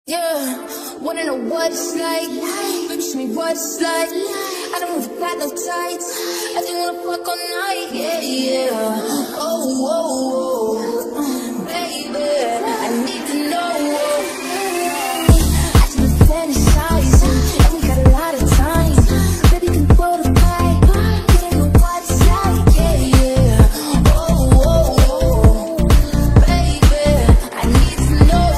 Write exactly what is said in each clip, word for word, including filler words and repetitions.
Yeah, wanna know what it's like? Baby, show me what it's like. I don't really got no tights. I just wanna fuck all night. Yeah, yeah. Oh, whoa, whoa, baby, I need to know. I just been fantasizing, and we got a lot of time. Baby, can throw the fight. You don't know what it's like. Yeah, yeah. Oh, whoa, whoa, baby, I need to know.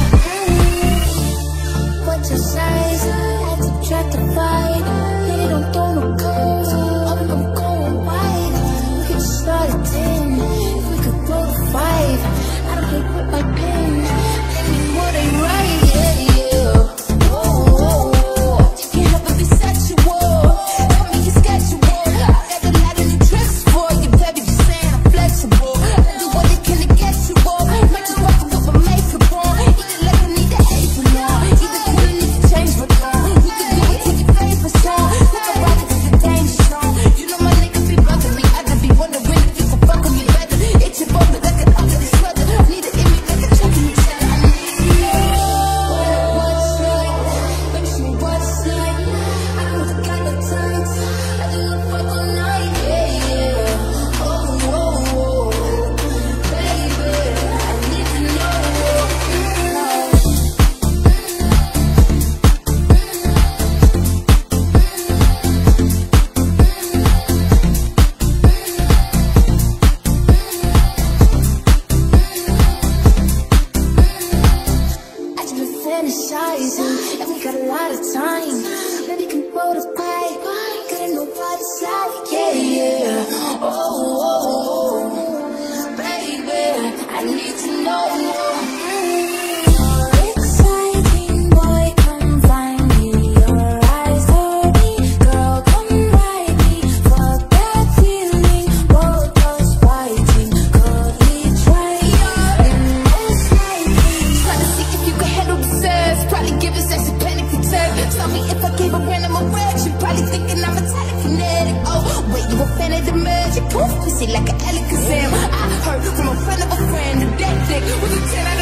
What's your size? I subtract the fight. Baby, don't throw no curves. Oh, I'm going wide. We could just start at ten. If we could blow to five, I don't care what my pen. Anymore they right, yeah, yeah. Whoa, whoa, whoa. You can't help but be sexual. Tell me you're schedule. I got a lot of new tricks for you, baby. Just saying I'm flexible. I do what they can to get you all. Might just walk up with my makeup on. Either like I need the apron on. Either you need to change my tone. You can do it to your favorite song. Take a ride into the danger zone. You know my niggas be bugging me. I just be wondering if you can fuck with me better. It's your bumper like an ugly sweater. Need it in me like a chucking each other. I need to know what's like. Baby, show me what's like. I don't really got no tights. I just wanna fuck all night. Yeah, yeah. Oh, whoa, whoa, baby, I need to know. I just been fantasizing, and we got a lot of time. Baby, can throw the pipe. Gotta know what it's like. Yeah, yeah. Oh, oh, oh, baby, I need to know. Exciting boy, come find me. Your eyes told me, girl, come ride me. Fuck that feeling, both us fighting. Could we try? Most likely, trying to see if you can handle the sex. Probably give us sex a panic attack. Tell me if I gave a random erection. Probably thinking I'm a telekinetic. Oh, wait, you a fan of the magic? Poof, pussy like an Alakazam. I heard from a friend of a friend that that dick was a ten.